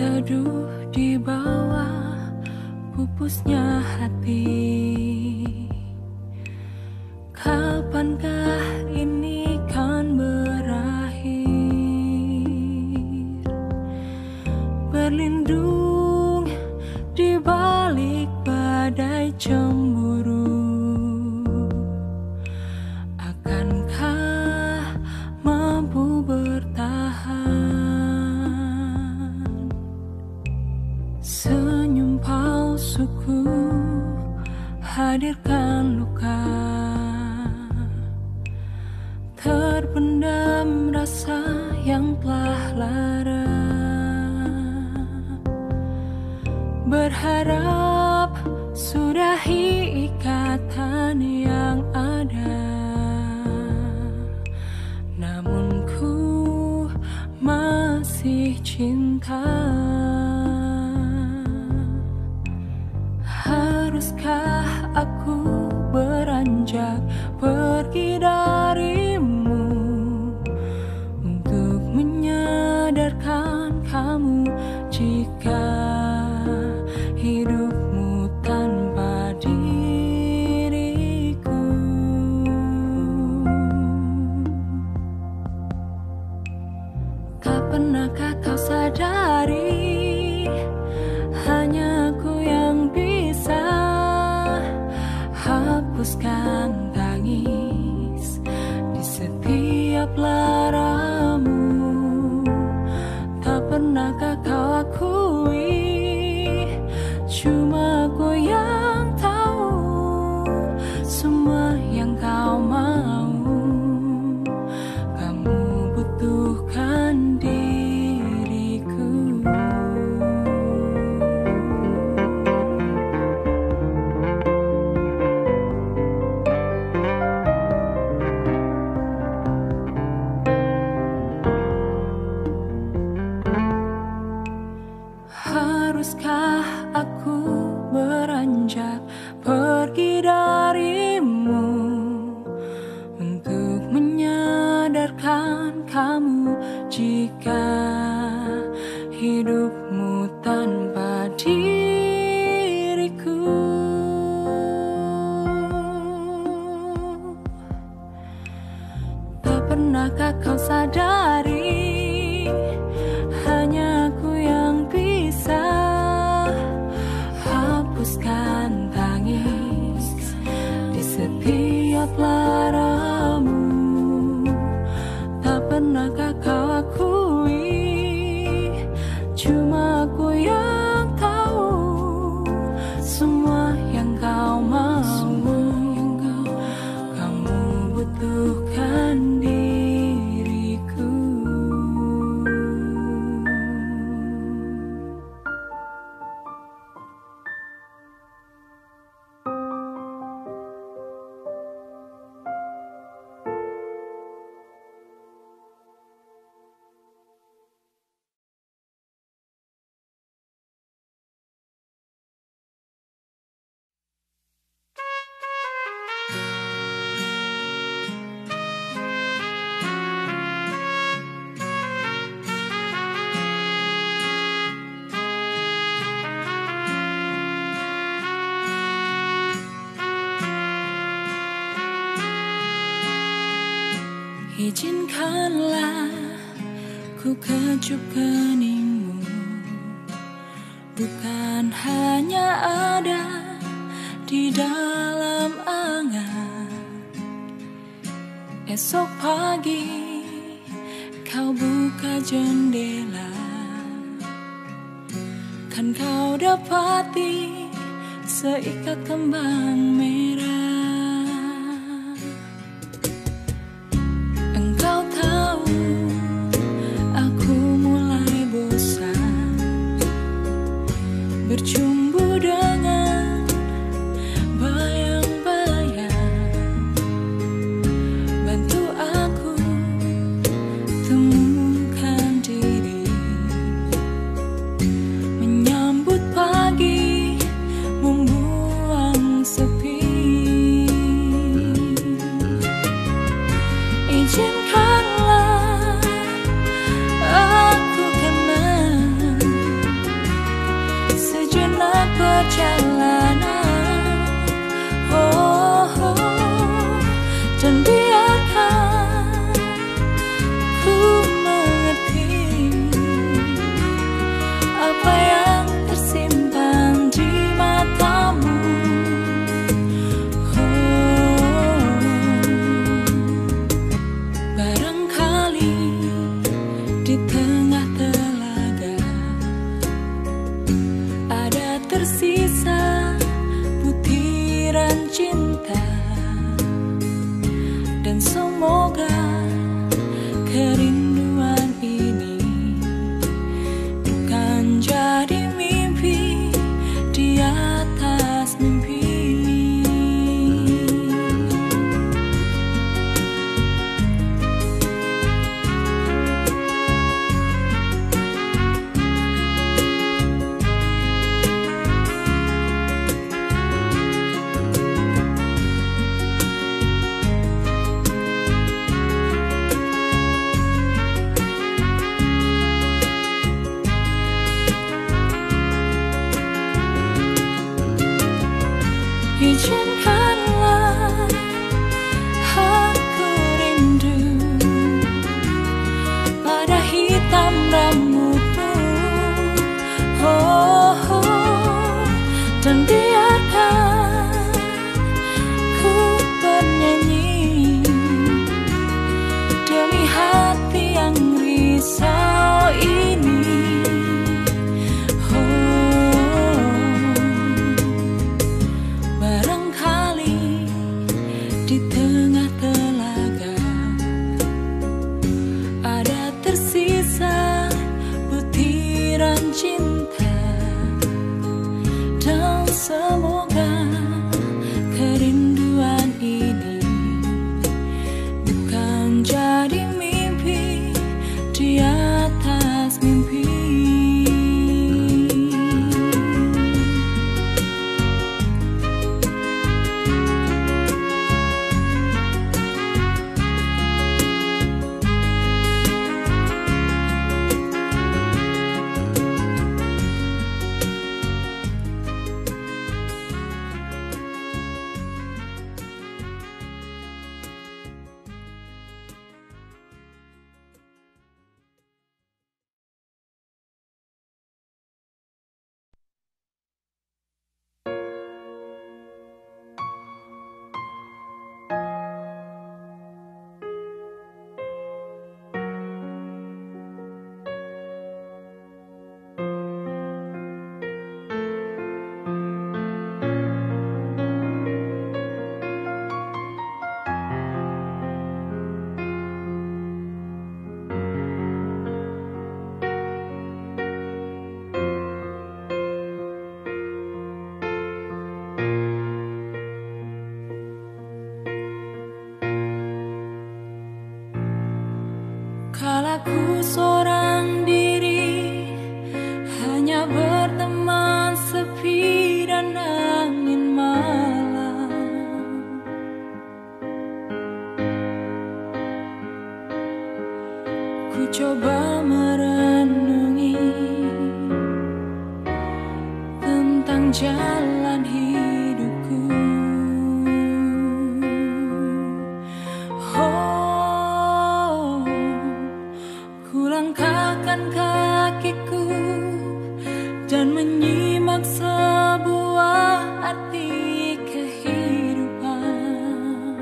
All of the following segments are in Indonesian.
teduh di bawah pupusnya hati. Kapankah ini kan berakhir? Berlindung di balik badai cemburu, akankah mampu bertahan? Senyum palsuku hadirkan luka, terpendam rasa yang telah lara. Berharap sudahi ikatan yang ada, namun ku masih cinta. Haruskah aku beranjak pergi darimu untuk menyadarkan kamu jika hidupmu tanpa diriku? Tak pernahkah kau sadari hanya aku yang bisa hapuskan tangis di setiap laramu? Tak pernahkah kau akui cuma aku yang tahu semua yang kau mau? Kamu butuhkan diriku. Haruskah aku beranjak pergi darimu untuk menyadarkan kamu jika hidupmu tanpa diriku? Tak pernahkah kau sadari hanya aku yang bisa hapuskan tangis di setiap laramu? Tak pernahkah kau akui cuma aku yang tahu semua yang kau mau? Kamu butuhkan diriku. Izinkanlah ku kecup keningmu, bukan hanya ada di dalam angan. Esok pagi kau buka jendela, kan kau dapati seikat kembang merah. Bercumbu dengan bayang-bayang, bantu aku temukan diri, menyambut pagi, membuang sepi. Izinkanlah aku kenal perjalanan. Dan biarkan ku mengerti apa yang tersimpan di matamu. Barangkali di tengah telaga ada tersisa butiran cinta, dan semoga kerinduan ini bukan jadi mimpi di atas mimpi. Izinkanlah aku rindu pada hitam rambutmu, dan biarkan ku bernyanyi demi hati yang risau ini. Di tengah telaga ada tersisa butiran cinta, dan semoga kerinduan ini bukan jadi mimpi di atas mimpi. Kalaku seorang diri, hanya berteman sepi dan angin malam. Ku coba merenungi tentang jalan hidupku. Langkahkan kakiku dan menyimak sebuah arti kehidupan.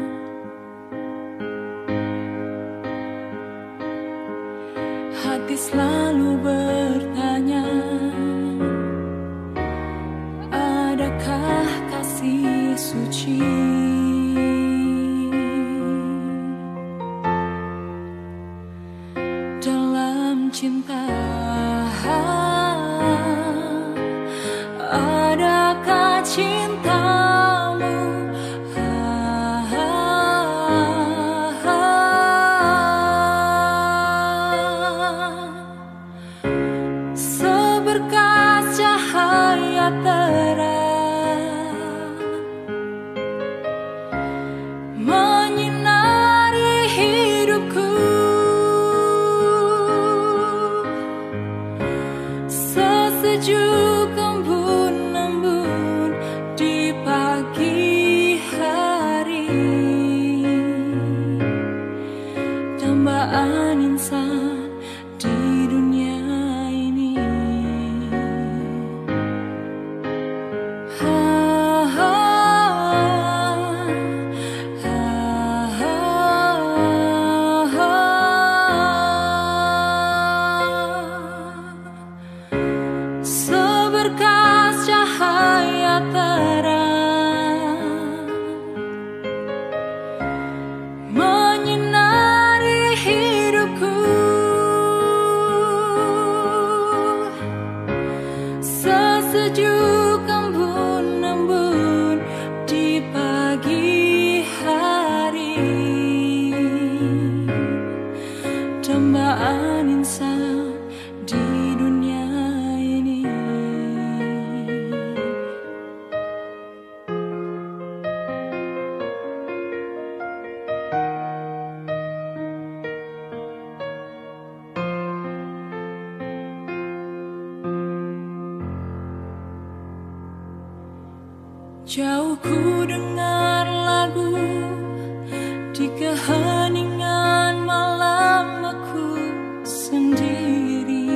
Hati selalu bertanya, adakah kasih suci dalam cinta? Adakah cintamu seberkas cahaya terang menyinari hidupku, sesejuk embun embun sesejuk embun-embun di pagi hari, dambaan insan di dunia ini. Jauh ku dengar lagu di keheningan malam aku sendiri.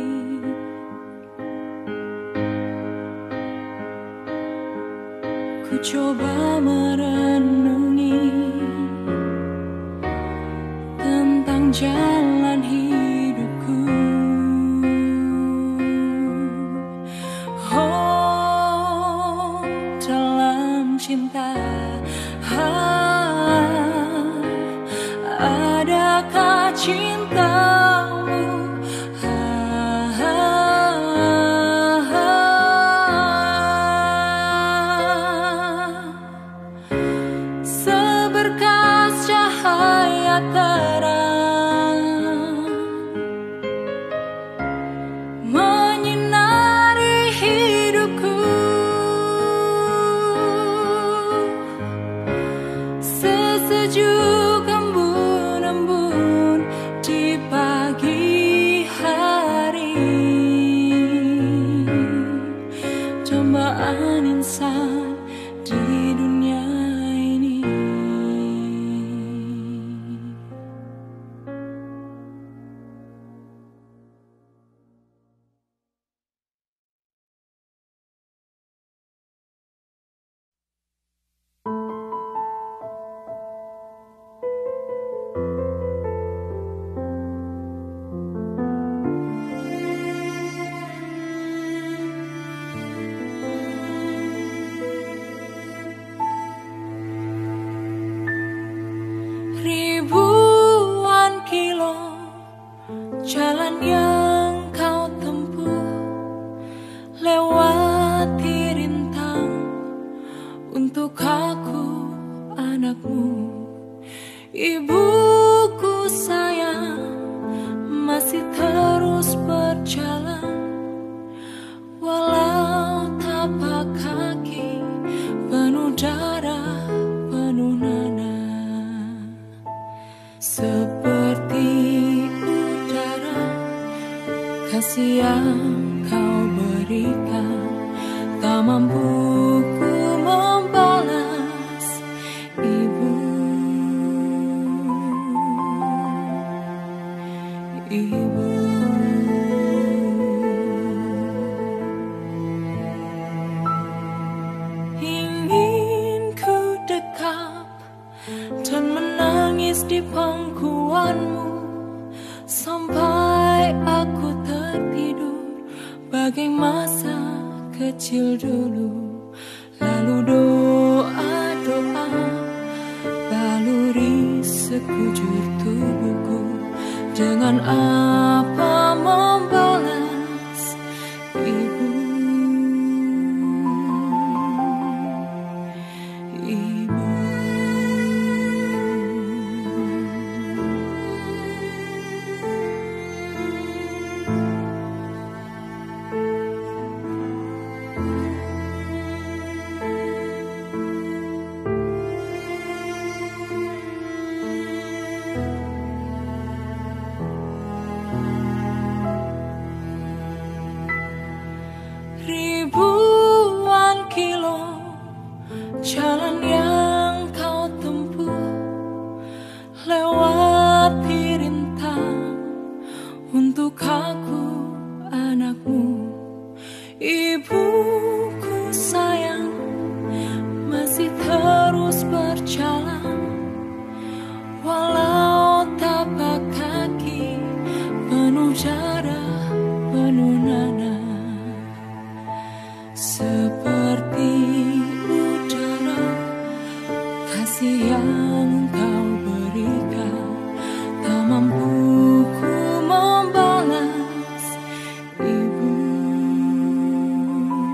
Ku coba merenungi tentang jalan hidupku. Oh, dalam cinta, adakah cintamu? Seberkas cahaya terang menyinari hidupku. Sesejuk embun-embun di pagi hari, cobaan insan di dunia ini. Ribuan kilo jalan yang kau tempuh, lewati rintang untuk aku anakmu. Ibuku sayang masih terus berjalan, walau tapak kaki penuh darah, penuh nanah. Seperti udara kasih yang kau berikan, tak mampu ku membalas. Ibu, Ibu. Ingin ku dekap dan menangis di pangkuanmu sampai aku tertidur bagai masa kecil dulu. Lalu doa-doa baluri sekujur tubuhku, dengan apa membalas. Ibu, Ibu. Ribuan kilo jalan yang kau tempuh, lewati rintang untuk aku anakmu. Ibuku sayang masih terus berjalan, walau tapak kaki penuh darah, penuh nanah. Seperti udara kasih yang kau berikan, tak mampu ku membalas. Ibu,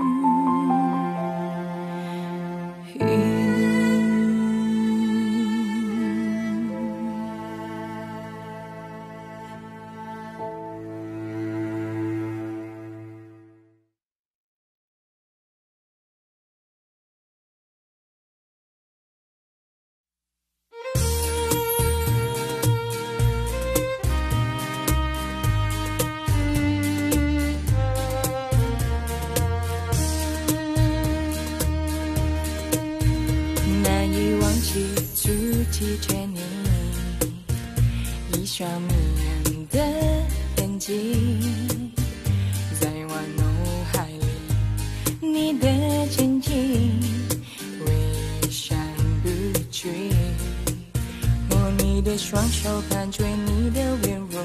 的双手感觉你的温柔，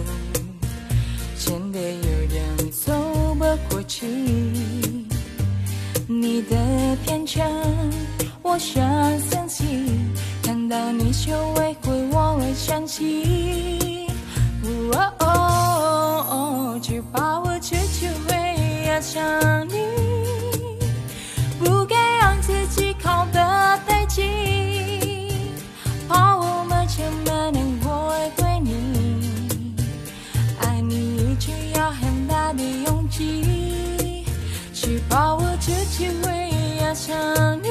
真的有点透不过气。你的天真我想相信，看到你就会我会相信。只怕我自己会爱上你，不该让自己靠得太近，怕我们前面能会对你，爱你也需要很大的勇气，只怕我自己会爱上你，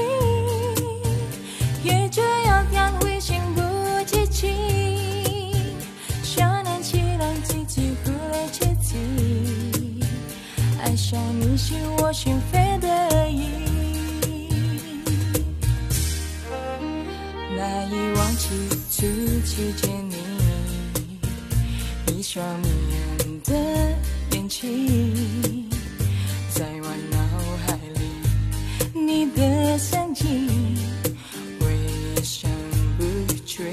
也只有这样会心不知情，想难起让自己忽略自己，爱上你是我心扉的意，难以忘记初次见你，一双迷人的眼睛，在我脑海里，你的神情挥散不去，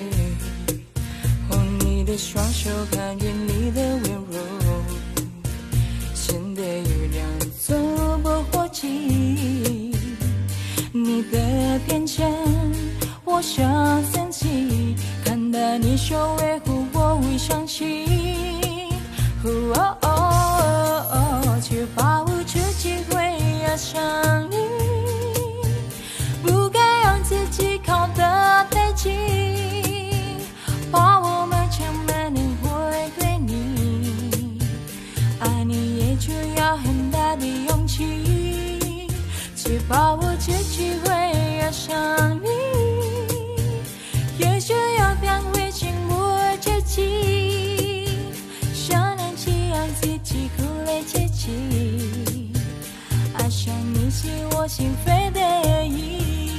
你的双手感觉你的温柔，真的有点透不过气，你的天真我想相信，看到你手维护我会相信，只怕我自己会爱上你，不该让自己靠得太近，怕我们前面能会对你，爱你也需要很大的勇气，只怕我自己会爱上你，也需要变回心不知情，想难起让自己忽略自己，爱上你是我心扉的意。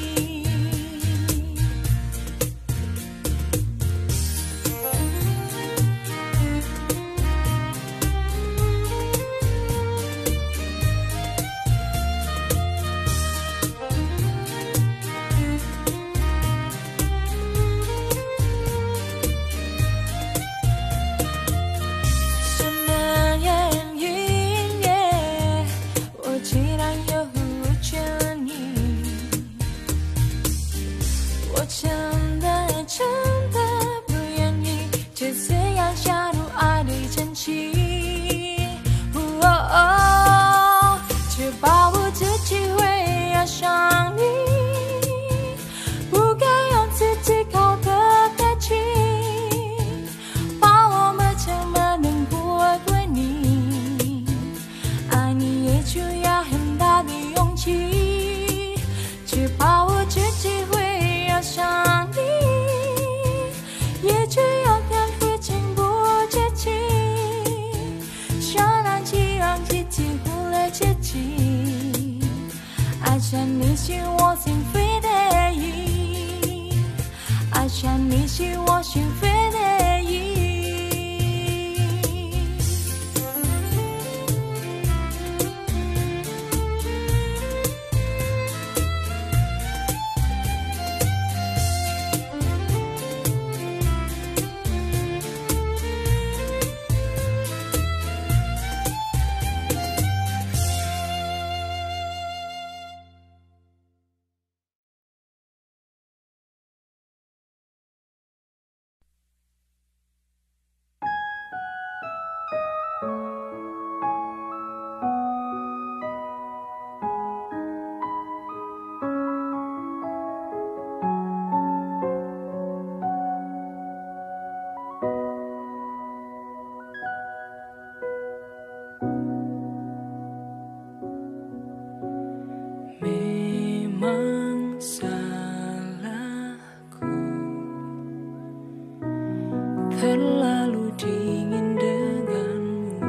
爱上你是我心扉的意，爱上你是我心扉的意。Terlalu dingin denganmu,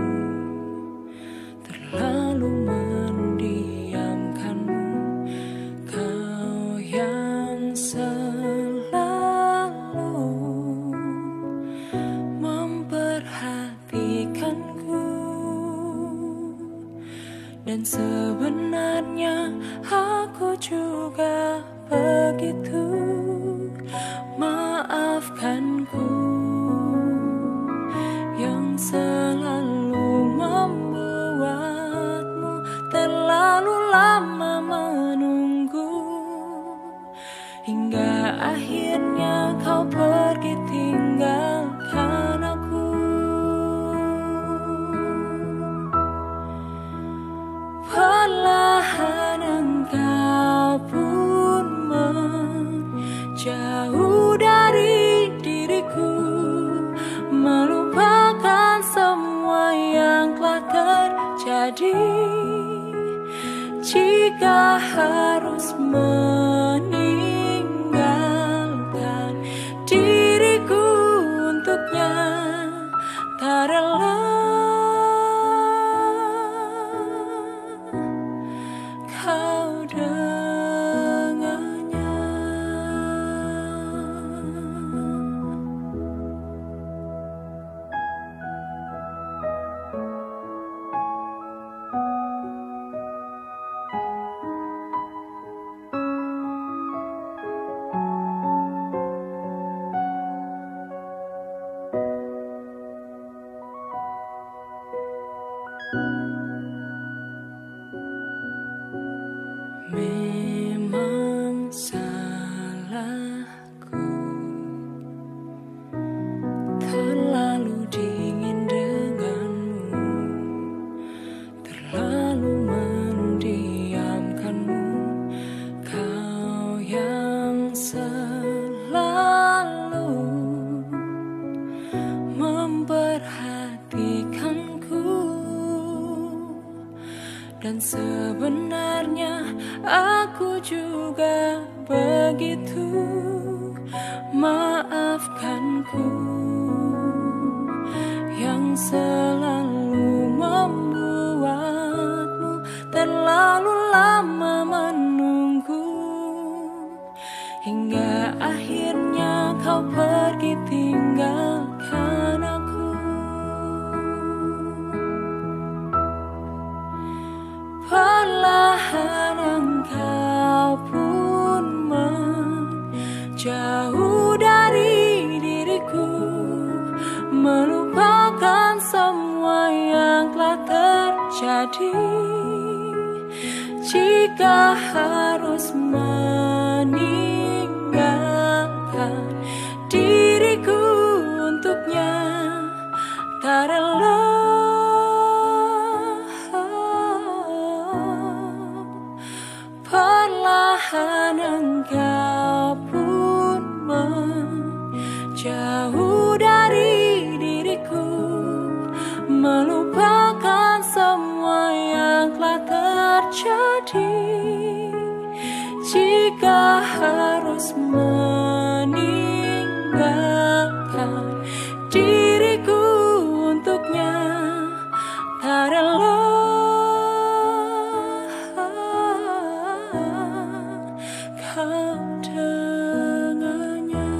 terlalu mendiamkanmu. Kau yang selalu memperhatikanku, dan sebenarnya aku juga begitu. Maafkanku yang selalu membuatmu terlalu lama menunggu, hingga akhirnya kau pergi tinggalkan aku. Perlahan engkau pun menjauh dari diriku, melupakan semua yang telah terjadi. Jika harus meninggalkan diriku untuknya, tak rela kau dengannya. Memang salahku, terlalu dingin denganmu, terlalu mendiamkanmu. Kau yang selalu memperhatikanku, dan sebenarnya aku juga begitu. Maafkanku yang selalu membuatmu terlalu lama menunggu, hingga akhirnya kau pergi tinggalkan aku. Perlahan engkau pun menjauh dari diriku, melupakan semua yang telah terjadi. Jika harus meninggalkan diriku untuknya, tak rela perlahan engkau pun menjauh dari diriku, melupakan semua yang telah terjadi. Jika harus meninggalkan diriku untuknya, tak rela kau dengannya.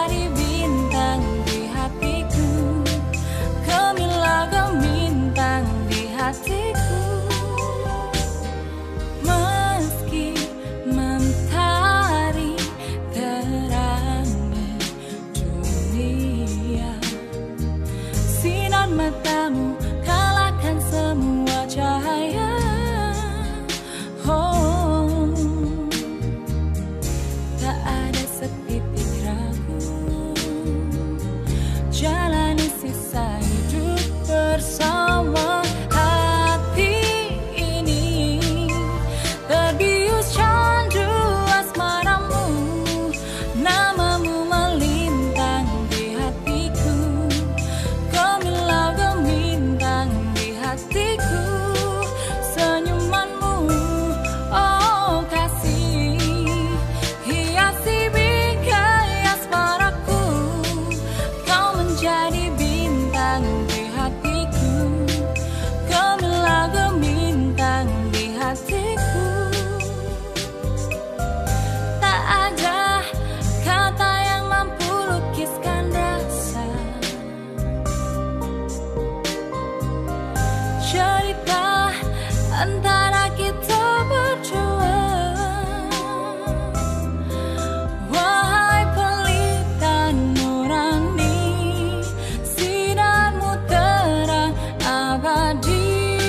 menjadi bintang di hatiku. Gemilang gemintang di hatiku. Meski mentari terangi dunia, sinar matamu kalahkan semua cahaya. Oh, tak ada setitik ragu, jalani sisa hidup bersama. Hati ini terbius candu asmaramu, namamu melintang di hatiku. Gemilang gemintang di hatiku. Senyumanmu, oh kasih, hiasi bingkai asmaraku. Kau menjadi bintang di hatiku. Gemilang gemintang di hatiku. Tak ada kata yang mampu lukiskan rasa, cerita antara kita berdua. Wahai pelita nurani, sinarmu terang abadi.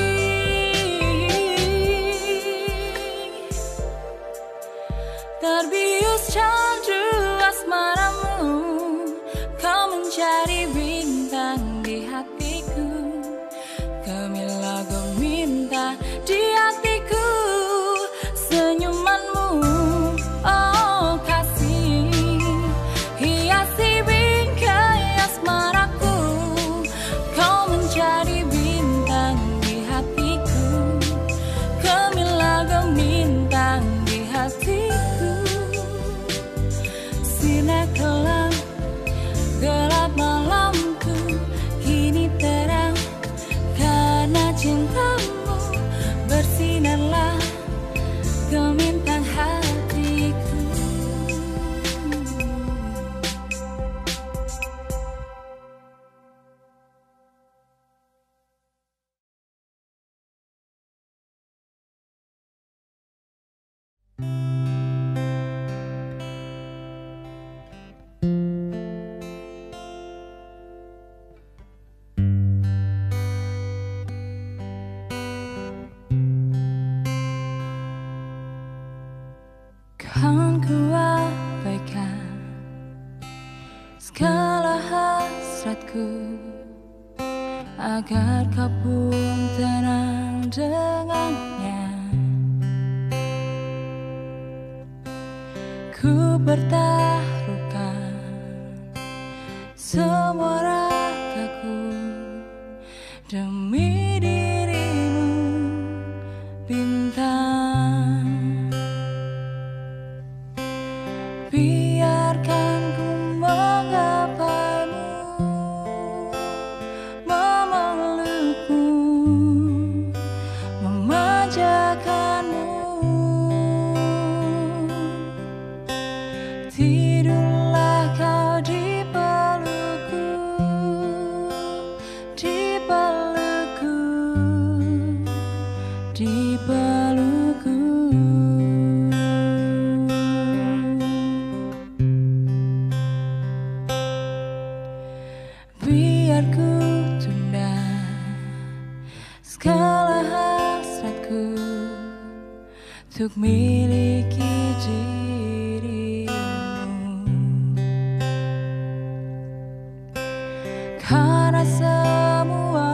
Terbius candu asmaramu, kau menjadi bintang di hatiku. Gemilang gemintang di hatiku. Senyumanmu, oh kasih, hiasi bingkai asmaraku. Kau menjadi bintang di hatiku. Gemilang gemintang di hatiku. Sinar kelam gelap malamku kini terang karena cintamu. Bersinarlah gemintang hatiku. Kan ku abaikan segala hasratku agar kau pun tenang dengannya. Ku bertaruhkan semua ragaku demi dirimu, bintang. Biarkan ku menggapaimu, memelukmu, memanjakanmu. Tidurlah kau di pelukku, di pelukku, di pelukku. Biar ku tunda segala hasratku untuk miliki dirimu. Karena semua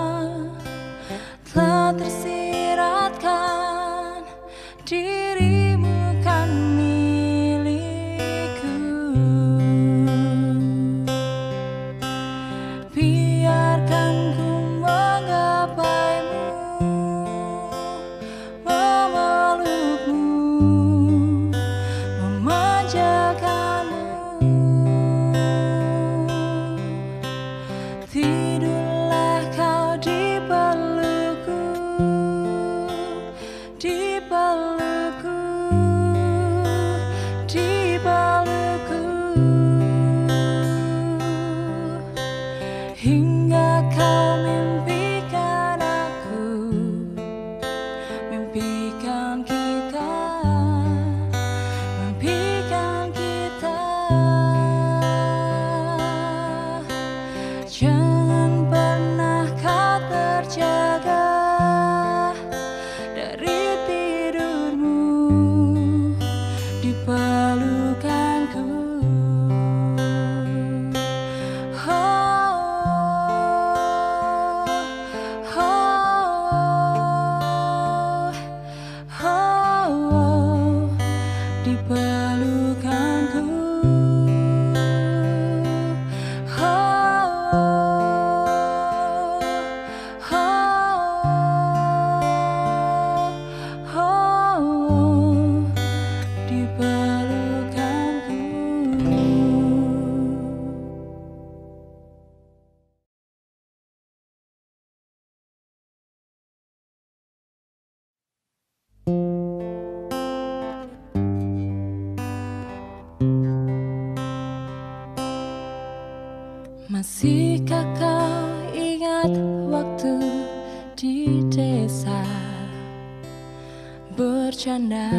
telah tersiratkan, dirimu kan milikku. Biarkan ku menggapaimu, memelukmu, memanjakanmu. Tidurlah Masihkah kau ingat waktu di desa, bercanda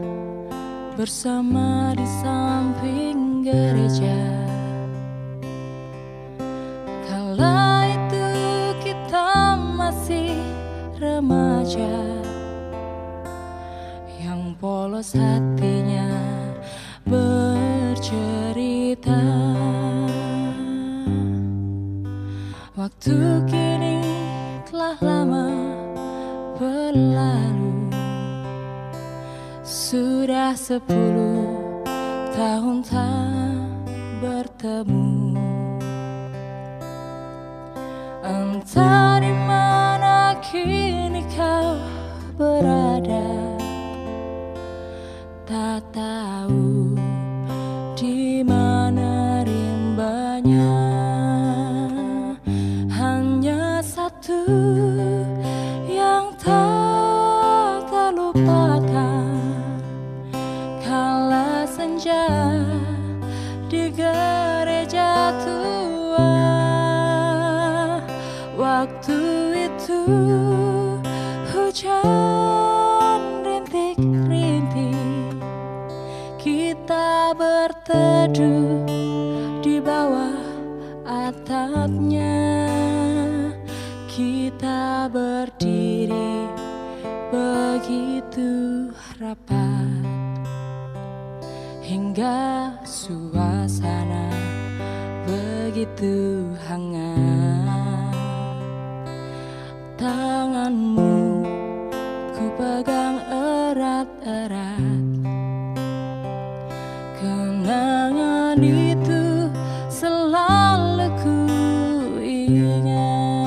bersama di samping gereja? Kala itu kita masih remaja, yang polos hatinya bercerita. Waktu kini telah lama berlalu, sudah 10 tahun tak bertemu. Entah di mana kini kau berada, tak tahu di mana rimbanya. Hanya satu yang tak terlupakan, kala senja di gereja tua. Waktu itu hujan rintik-rintik, kita berteduh di bawah atapnya. Kita berdiri begitu rapat, hingga suasana begitu hangat. Tanganmu ku pegang erat-erat, kenangan itu selalu ku ingat.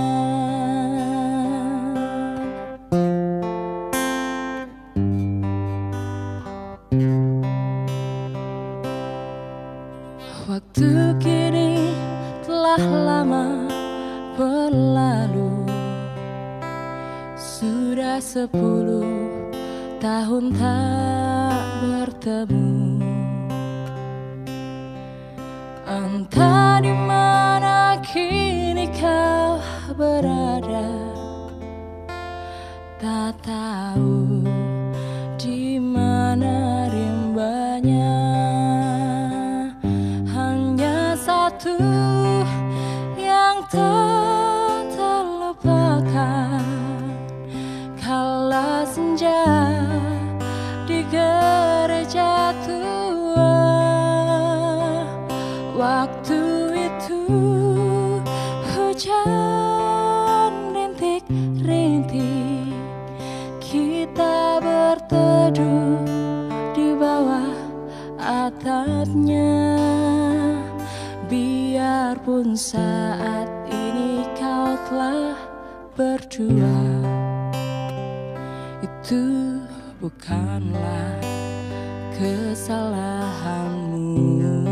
Waktu kini telah lama berlalu, sudah 10 tahun tak bertemu. Entah di mana kini kau berada, tak tahu di mana rimbanya. Hanya satu yang tak terlupakan, kala senja di gereja tua. Waktu itu hujan rintik-rintik, kita berteduh di bawah atapnya. Biarpun saat ini kau telah berdua, itu bukanlah kesalahanmu.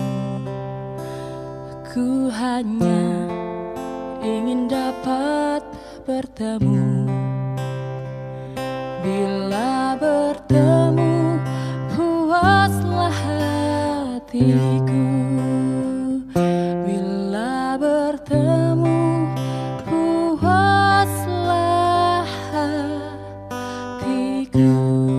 Ku hanya ingin dapat bertemu. Bila bertemu, puaslah hatiku. Bila bertemu, puaslah hatiku.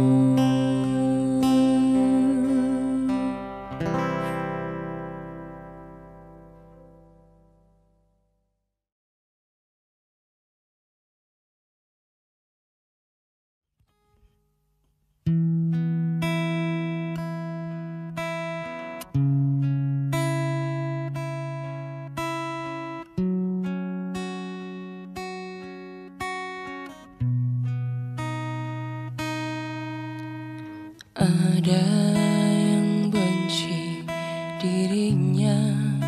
Ada yang benci dirinya,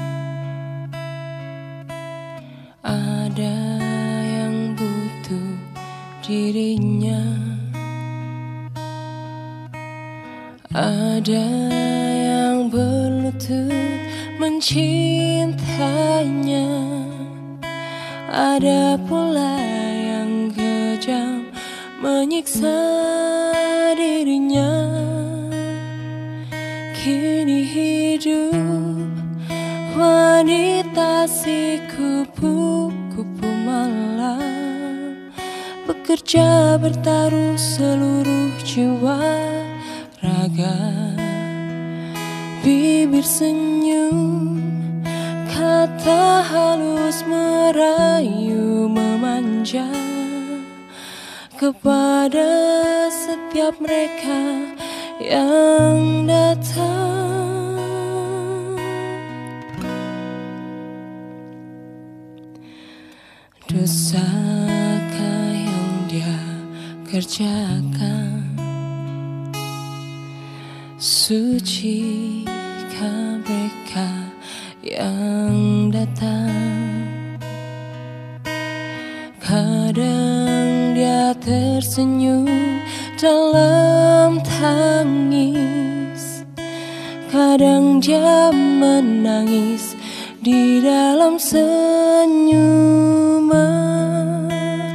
ada yang butuh dirinya, ada yang berlutut mencintainya, ada pula yang kejam menyiksa dirinya. Kini hidup Wanita si kupu-kupu malam, bekerja bertaruh seluruh jiwa raga. Bibir senyum, kata halus merayu memanja kepada setiap mereka yang datang. Dosakah yang dia kerjakan? Sucikah mereka yang datang? Kadang dia tersenyum dalam tangis, kadang dia menangis di dalam senyuman.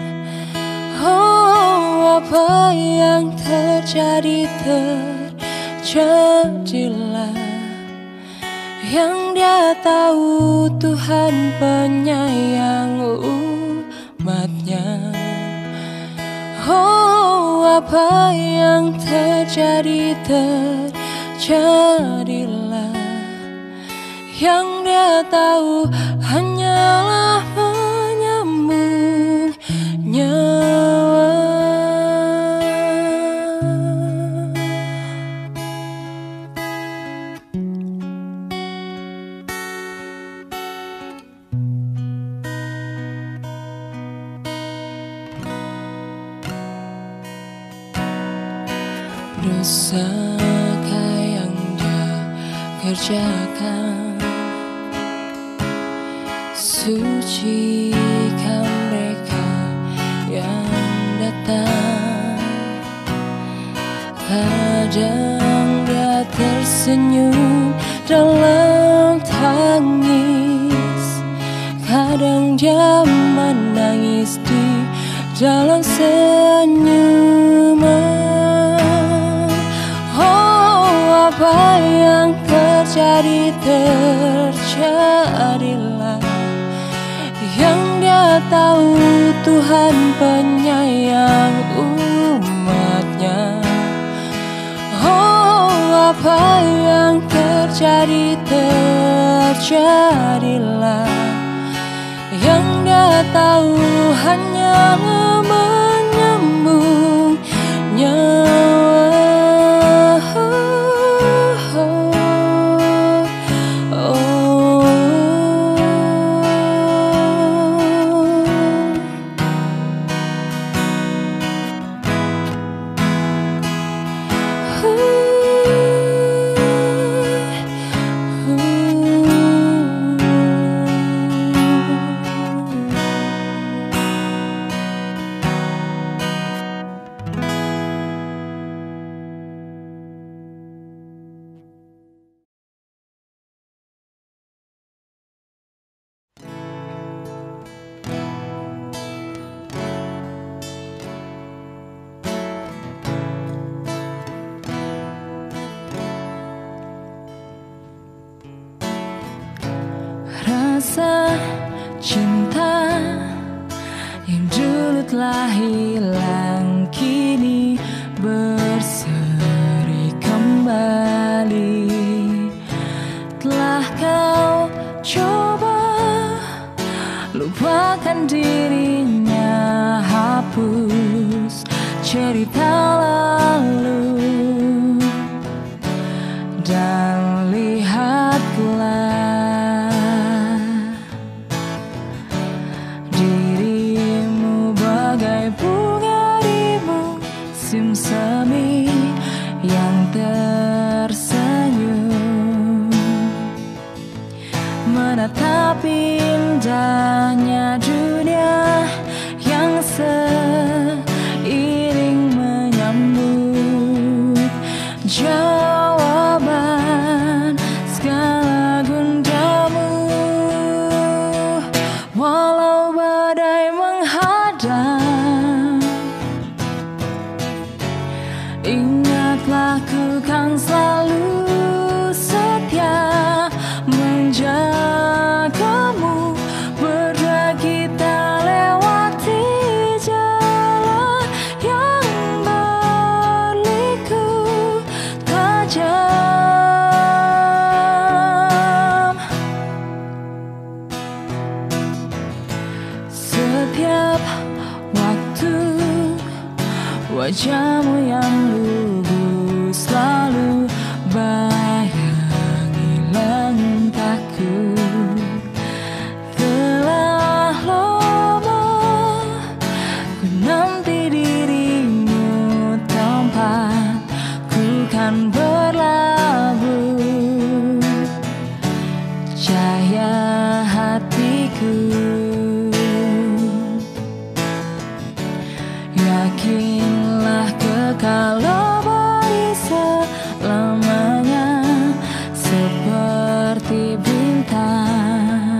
Oh, apa yang terjadi terjadilah. Yang dia tahu Tuhan penyayang umatnya. Oh, apa yang terjadi terjadilah. Yang dia tahu hanyalah menyambung nyawa. Dosakah yang dia kerjakan? Sucikah mereka yang datang? Kadang dia tersenyum dalam tangis, kadang dia menangis di dalam senyuman. Oh, apa yang terjadi terjadilah. Yang dia tahu Tuhan penyayang umatnya. Oh, apa yang terjadi terjadilah. Yang dia tahu hanyalah menyambung nyawa. Rasa cinta yang dulu telah hilang kini berseri kembali. Telah kau coba lupakan dirinya, hapus cerita lalu dan lihatlah semi yang tersenyum, menatap indahnya dunia yang seiring menyambut jawaban segala gundamu. Walau badai menghadang, ingatlah ku kan selalu setia menjaga. wajahmu yang lugu selalu bayangi langkahku. Telah lama ku nanti dirimu, tempat ku kan berlabuh, cahaya hatiku. Yakinlah kekal abadi selamanya, seperti bintang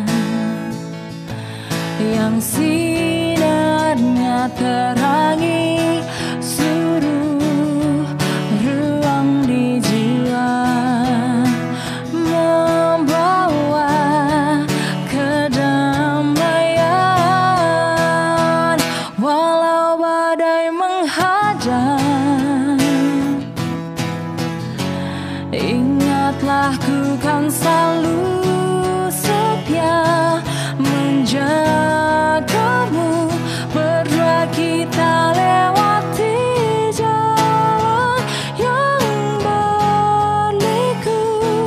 yang sinarnya terangi seluruh ruang di jiwa, membawa kedamaian walau badai menghadang. Ingatlah ku kan selalu setia menjagamu, berdua kita lewati jalan yang berliku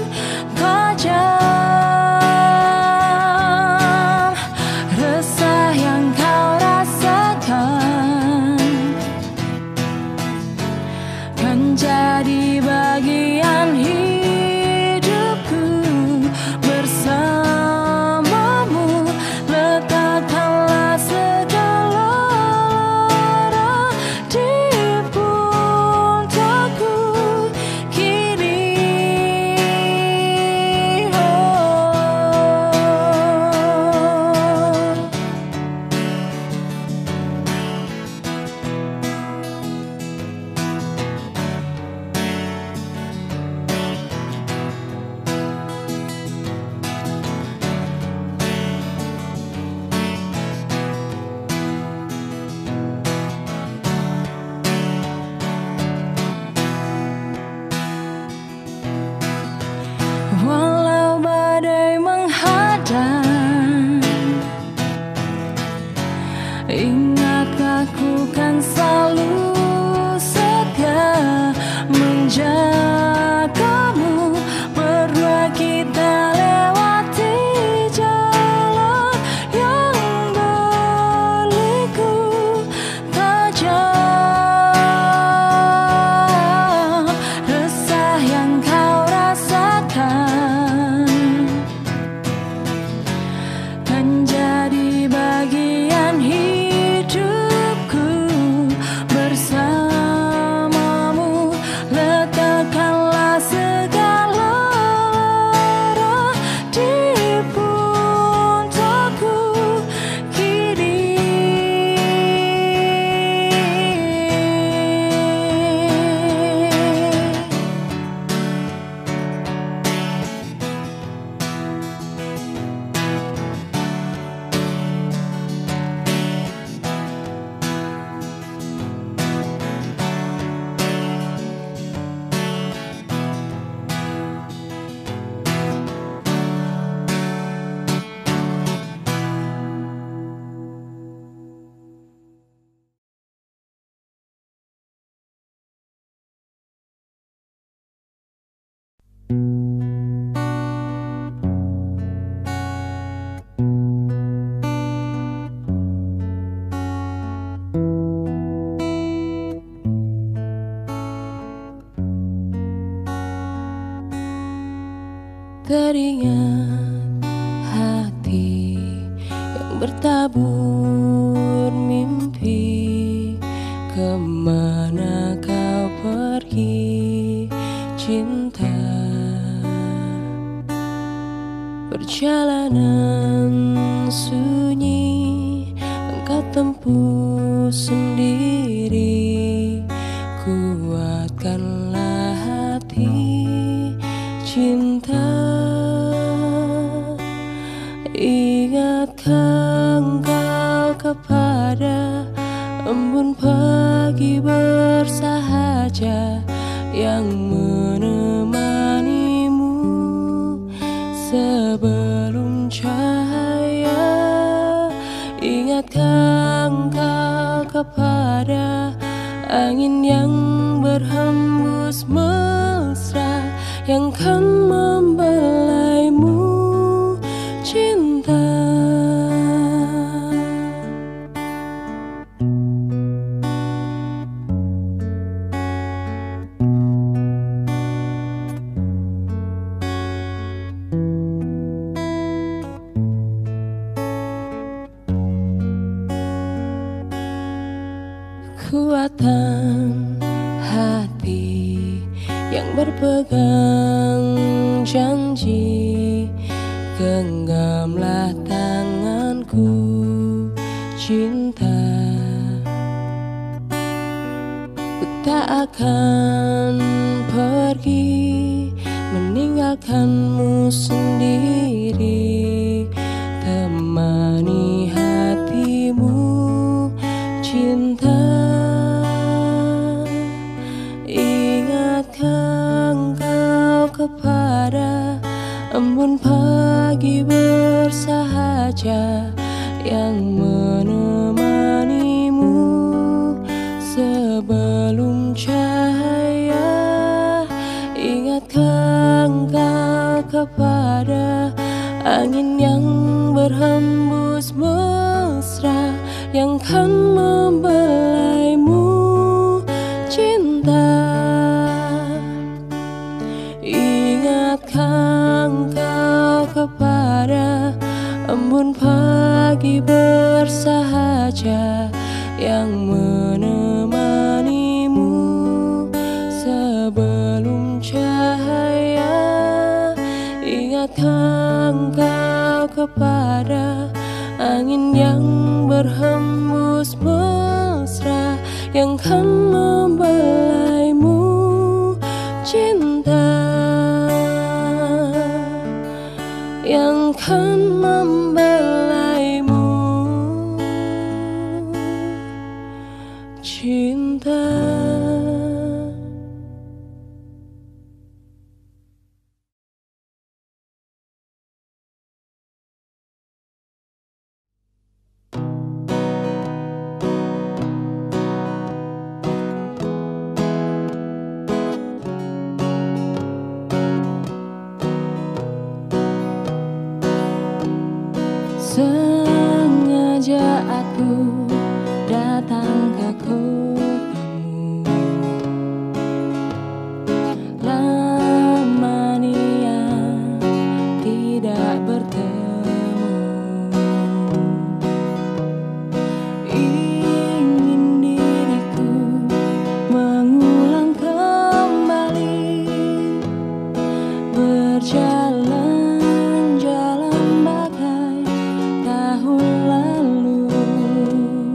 tajam. Resah yang kau rasakan kan jadi bagian hidupku. Bersamamu letakkanlah segala lara di puncakku kini. Walau badai menghadang, ingatkah ku kan selalu setia menjagamu, berdua kita lewati jalan yang berliku tajam. Resah yang kau rasakan kan jadi bagian hidupku. Bersamamu letakkanlah segala lara di puncakku kini. Teringat hati yang bertabur mimpi, kemana kau pergi cinta? Perjalanan sunyi engkau tempuh sendiri, kuatkanlah hati cinta. Ingatkah engkau kepada embun pagi bersahaja yang menemanimu sebelum cahaya? Ingatkah engkau kepada angin yang berhembus mesra yang kan membelaimu cinta. Kekuatan hati yang berpegang janji, genggamlah tanganku cinta. Ku tak akan pergi meninggalkanmu sendiri, temani hatimu cinta. Ingatkah engkau kepada embun pagi bersahaja yang menemanimu sebelum cahaya? Ingatkah engkau kepada angin yang berhembus mesra yang kan membelaimu cinta? Ingatkah engkau kepada embun pagi bersahaja yang menemanimu sebelum cahaya? Ingatkah engkau kepada angin yang berhembus mesra yang kan membelaimu cinta, yang kan membelaimu cinta. Sengaja aku datang ke kotamu, lama nia tidak bertemu. Ingin diriku mengulang kembali berjalan jalan bagai tahun lalu.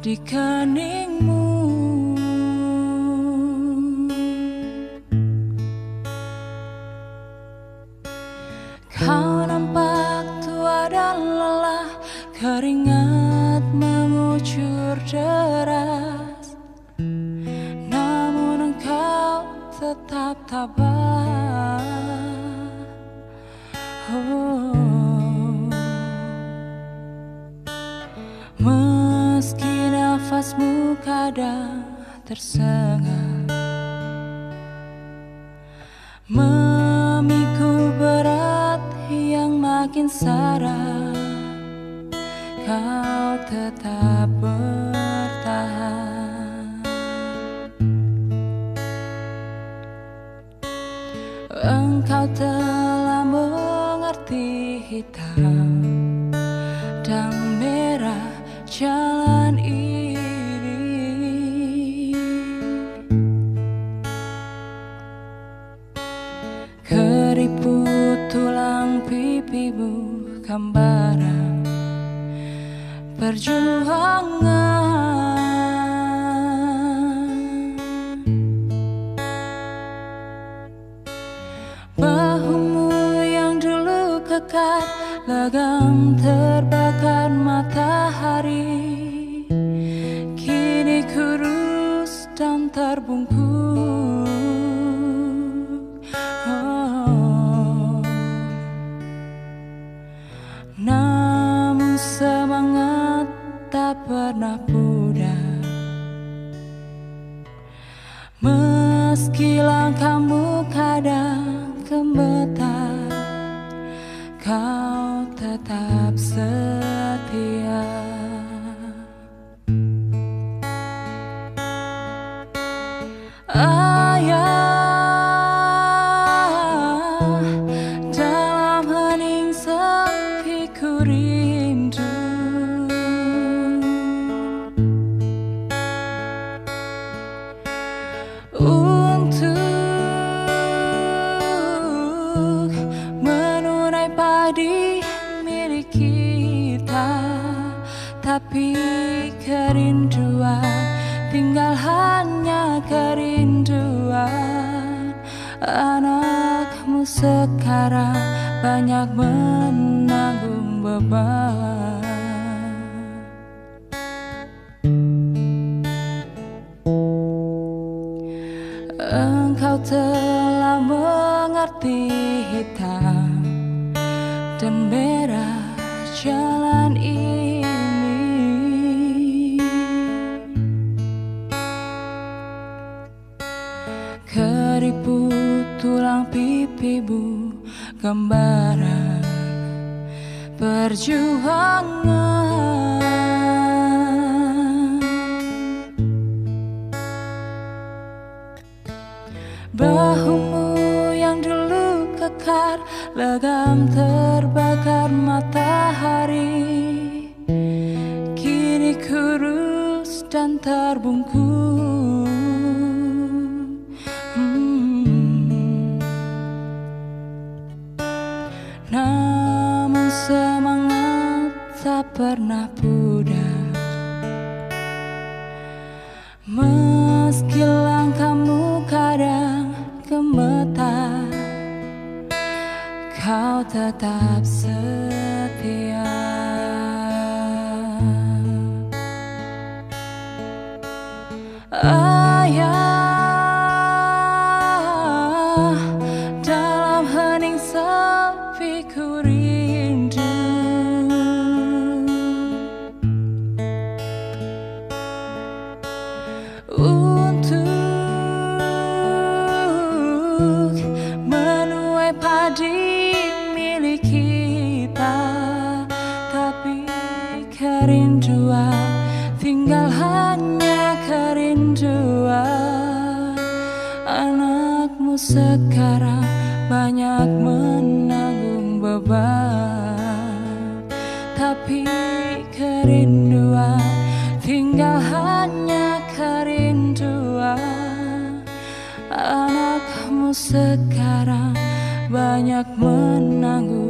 di keningmu. Kau nampak tua dan lelah, keringat mengucur deras, namun engkau tetap tabah. Meski nafasmu kadang tersengat, memikul berat yang makin sara, kau tetap bertahan. Engkau telah mengerti hitam dan merah jalan ini. Keriput tulang pipimu gambaran perjuangan. Bahumu yang dulu kekar, legam terbakar matahari, kini kurus dan terbungkuk. Namun semangat tak pernah pudar, meski langkahmu kadang gemetar, kau tetap setia. Ayah, dalam hening sepi ku rindu. Untuk menunai padi milik kita, tapi kerinduan tinggal hanya kerinduan. Anakmu sekarang banyak menanggung beban. Engkau telah mengerti hitam dan merah jalan ini. Keriput tulang pipimu gambaran perjuangan. Bahumu yang dulu kekar, legam terbakar matahari, kini kurus dan terbungkuk. Namun semangat tak pernah pudar, meski langkahmu kadang gemetar, kau tetap setia. Ayah, dalam hening sepi ku rindu. Untuk menuai padi milik kita, tapi kerinduan tinggal hanya kerinduan. Anakmu sekarang banyak menanggung beban, tapi kerinduan tinggal hanya kerinduan. Anakmu sekarang banyak menanggung